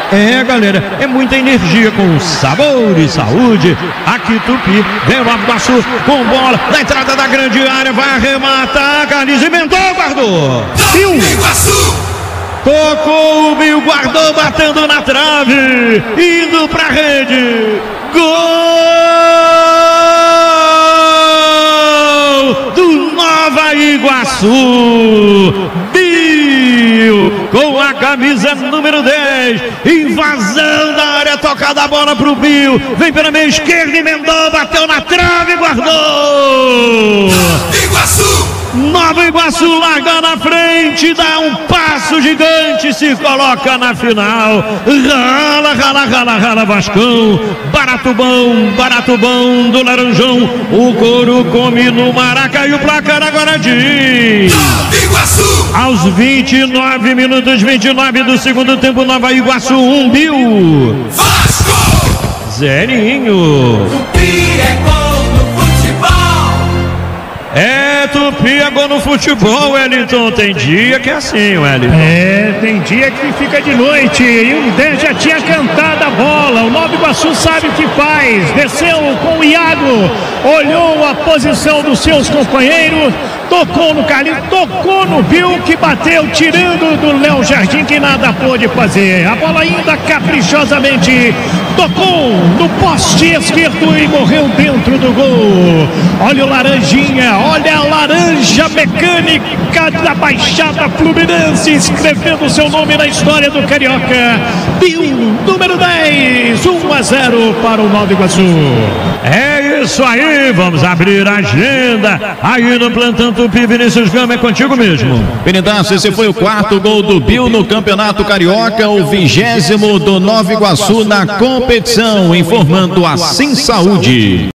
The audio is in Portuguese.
É, galera, é muita energia com sabor e saúde. Aqui Tupi, vem o Nova Iguaçu com bola na entrada da grande área, vai arrematar, Carlinhos inventou, guardou. Nova Iguaçu! Tocou o Bill, guardou, batendo na trave, indo pra rede. Gol do Nova Iguaçu. Bill com a camisa número 10, invasão da área, tocada a bola pro Bill, vem pela meia esquerda, emendou, bateu na trave e guardou. Nova Iguaçu larga na frente, dá um passo gigante, se coloca na final. Rala, rala, rala, rala, Vascão. Barato bom do Laranjão. O couro come no Maraca e o placar agora diz: Nova Iguaçu! Aos 29 minutos, 29 do segundo tempo, Nova Iguaçu 1, Bill. Vasco! Zerinho. Tupi é gol no futebol! É, Tupi é gol no futebol, Wellington. Tem dia que é assim, Wellington. É, tem dia que fica de noite. E o 10 já tinha cantado a bola. O Nova Iguaçu sabe o que faz. Desceu com o Iago, olhou a posição dos seus companheiros, tocou no Carlinhos, tocou no Bill, que bateu, tirando do Léo Jardim, que nada pôde fazer. A bola ainda caprichosamente tocou no poste esquerdo e morreu dentro do gol. Olha o Laranjinha, olha a laranja mecânica da Baixada Fluminense, escrevendo seu nome na história do Carioca. Bill, número 10, 1-0 para o Nova Iguaçu. É isso aí, vamos abrir a agenda. Aí no plantão Tupi, Vinícius Gama, é contigo mesmo. Penedaço, esse foi o quarto gol do Bill no Campeonato Carioca, o 20º do Nova Iguaçu na competição, informando Assim Saúde.